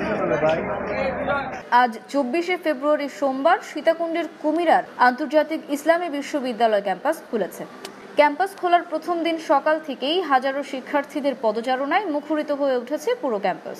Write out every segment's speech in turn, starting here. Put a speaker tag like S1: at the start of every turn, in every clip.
S1: আজ 24শে ফেব্রুয়ারি সোমবার সীতাকুণ্ডের কুমিরার আন্তর্জাতিক ইসলামী বিশ্ববিদ্যালয় ক্যাম্পাস খুলেছে। ক্যাম্পাস খোলার প্রথম দিন সকাল থেকেই হাজারো শিক্ষার্থীদের পদচারণায় মুখরিত হয়ে উঠেছে পুরো ক্যাম্পাস।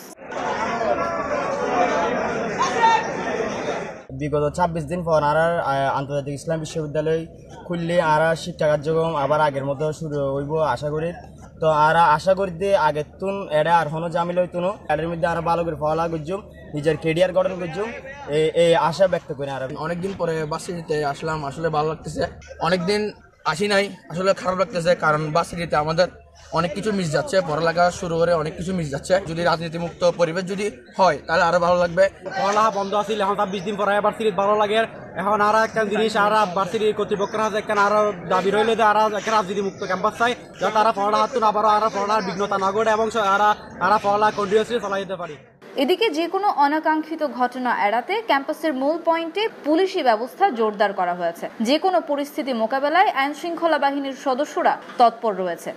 S2: বিগত 26 দিন পর আন্তর্জাতিক ইসলাম বিশ্ববিদ্যালয় খুললে শিক্ষা কার্যক্রম আবার আগের মতো শুরু হইব আশা করি। তো আশা করি যে আগের তুন এটা আর হনো জামিল হইতুনো এটার মধ্যে ভালো করে ফলা করছুম, নিজের কেরিয়ার গঠন করছুম, এই আশা ব্যক্ত করি।
S3: অনেকদিন পরে ভার্সিটিতে আসলাম, আসলে ভালো লাগতেছে। অনেকদিন আসি নাই, আসলে খারাপ লাগতেছে, কারণ ভার্সিটিতে আমাদের অনেক কিছু মিস যাচ্ছে, পড়ালেখা শুরু করে অনেক কিছু মিস যাচ্ছে। যদি রাজনীতিমুক্ত পরিবেশ যদি হয় তাহলে আরো ভালো লাগবে।
S4: পড়ালেখা বন্ধ আছিল, এখন 20 দিন পরে ভার্সিটি ভালো লাগে। এখন আর একটা জিনিস ভার্সিটি কর্তৃপক্ষের হাতে আরো দাবি রইলে যে রাজনীতিমুক্ত ক্যাম্পাস চাই, যাতে তারা পড়ালেখা আবারও পড়ার বিঘ্নতা না ঘটে এবং পড়ালেখা কন্টিনিউয়াসলি চালাই যেতে পারি।
S1: এদিকে যে কোনো অনাকাঙ্ক্ষিত ঘটনা এড়াতে ক্যাম্পাসের মূল পয়েন্টে পুলিশি ব্যবস্থা জোরদার করা হয়েছে। যে কোনো পরিস্থিতি মোকাবেলায় আইন শৃঙ্খলা বাহিনীর সদস্যরা তৎপর রয়েছে।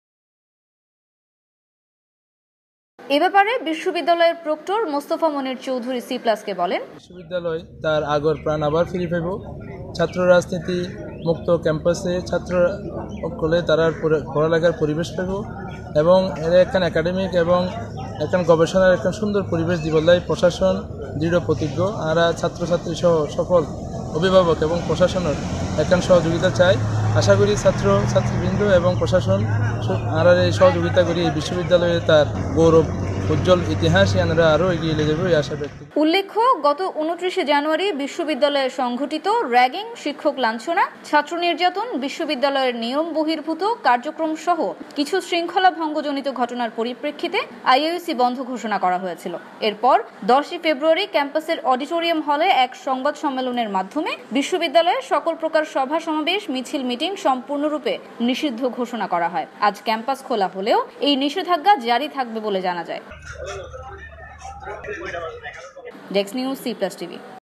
S1: এ ব্যাপারে বিশ্ববিদ্যালয়ের প্রক্টর মোস্তফা মনির চৌধুরী সি+কে বলেন,
S5: বিশ্ববিদ্যালয় তার আগর প্রাণ আবার ফিরে পাইব। ছাত্র রাজনীতি মুক্ত ক্যাম্পাসে ছাত্র সকলে তারা পড়ালেখার পরিবেশ পাইব এবং এর একখান একাডেমিক এবং একখান গবেষণার একখান সুন্দর পরিবেশ দিবলাই প্রশাসন দৃঢ় প্রতিজ্ঞ। আর ছাত্রছাত্রী সহ সকল অভিভাবক এবং প্রশাসনের একখান সহযোগিতা চাই। আশা করি ছাত্রবৃন্দ এবং প্রশাসন আর এই সহযোগিতা করি এই বিশ্ববিদ্যালয়ে তার গৌরব উজ্জ্বল ইতিহাস আরও এগিয়ে নিয়ে যাবে এই আশা ব্যক্ত।
S1: উল্লেখ্য, গত 29শে জানুয়ারি বিশ্ববিদ্যালয়ে সংঘটিত র্যাগিং, শিক্ষক লাঞ্ছনা, ছাত্র নির্যাতন, বিশ্ববিদ্যালয়ের নিয়ম বহির্ভূত কার্যক্রম সহ কিছু শৃঙ্খলা ভঙ্গজনিত ঘটনার পরিপ্রেক্ষিতে আইইউসি বন্ধ ঘোষণা করা হয়েছিল। এরপর 10 ফেব্রুয়ারি ক্যাম্পাসের অডিটোরিয়াম হলে এক সংবাদ সম্মেলনের মাধ্যমে বিশ্ববিদ্যালয়ে সকল প্রকার সভা সমাবেশ, মিছিল, মিটিং সম্পূর্ণরূপে নিষিদ্ধ ঘোষণা করা হয়। আজ ক্যাম্পাস খোলা হলেও এই নিষেধাজ্ঞা জারি থাকবে বলে জানা যায়। Desk news, C+TV।